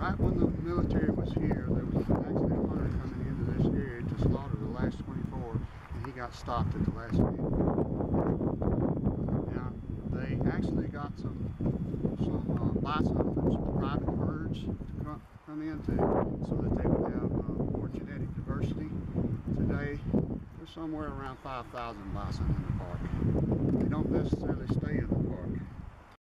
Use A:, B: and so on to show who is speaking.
A: right when the military was here, there was actually a hunter coming into this area to slaughter the last 24, and he got stopped at the last minute. Now, they actually got some bison from some private herds to come in so that they would have more genetic diversity. Today, there's somewhere around 5,000 bison in the park. They don't necessarily stay in the park.